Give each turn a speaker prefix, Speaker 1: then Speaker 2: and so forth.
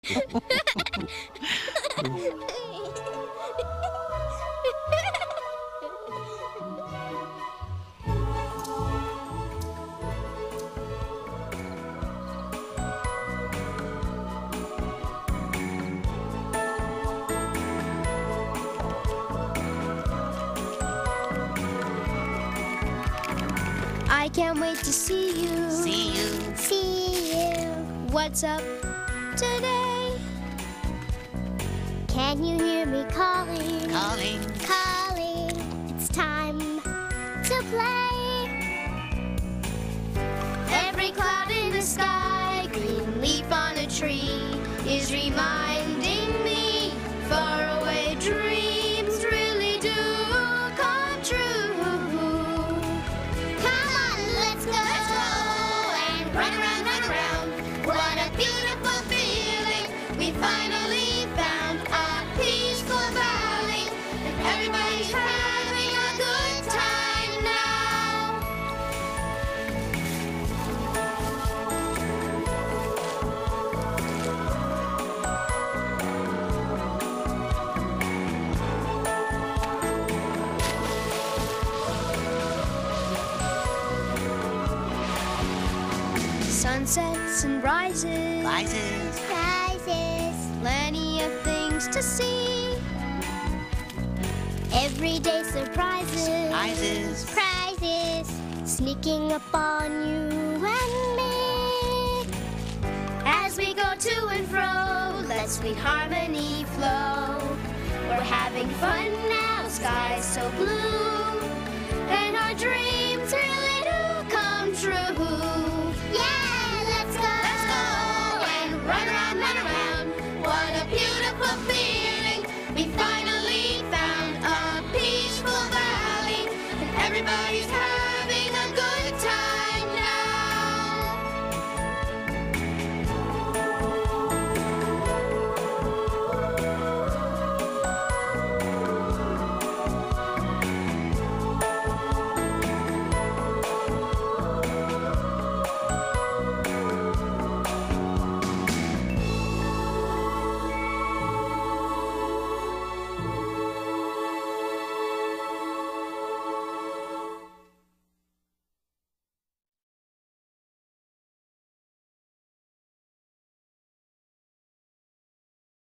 Speaker 1: I can't wait to see you.
Speaker 2: See you.
Speaker 1: See you. What's up today? Can you hear me calling?
Speaker 2: Calling.
Speaker 1: Calling. It's time to play. Every cloud in the sky, green leaf on a tree is reminding me faraway dreams really do come true. Come on, let's go and run around, run around. What a beautiful feeling. We finally found a peaceful valley, and everybody's having a good time now. Sunsets and rises,
Speaker 2: Rises.
Speaker 1: plenty of things to see. Everyday surprises,
Speaker 2: Rises.
Speaker 1: prizes, sneaking up on you and me. As we go to and fro, let sweet harmony flow. We're having fun now, sky's so blue, and our dreams